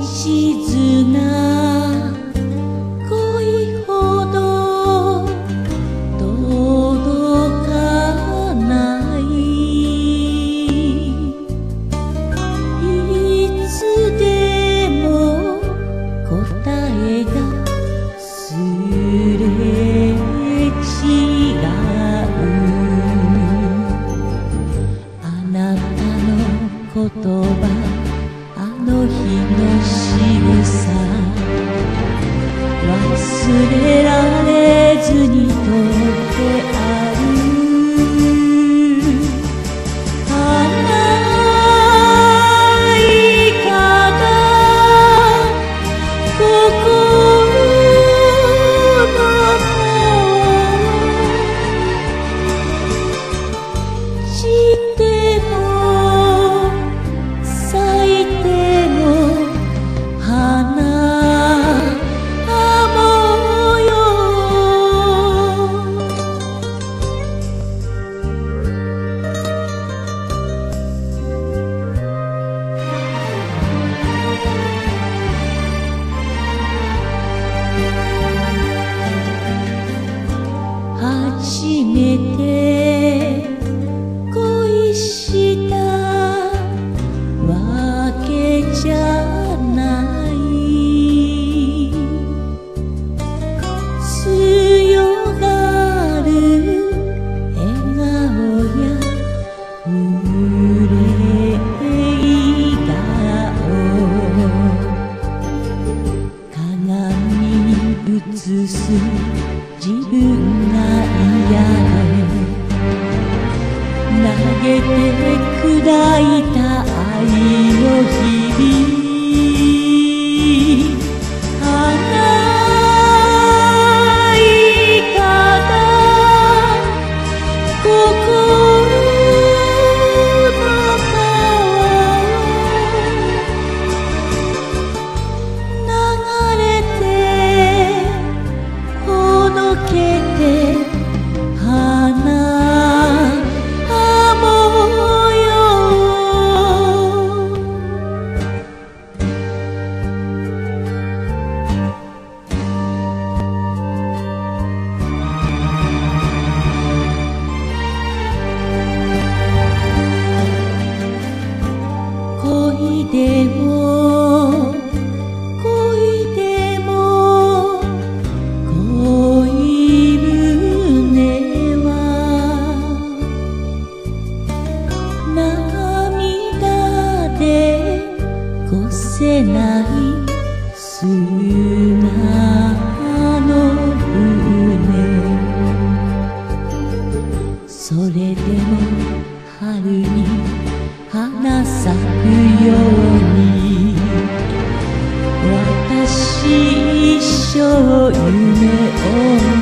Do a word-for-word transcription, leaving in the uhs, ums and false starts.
一が恋ほど届かない。いつでも答えがすれ違う。あなたの言葉、あの日の仕草、忘れられずにとってある。花いかが心の散っても咲いても花もよ。初めて恋したわけじゃない。強がる笑顔や憂い顔、鏡に映す自分が嫌で投げて砕いた愛の日々。花いかが心の川流れてほどけて花恋でも恋でも恋舟は涙でこせない砂の船。それでも春に花咲くように私一生夢を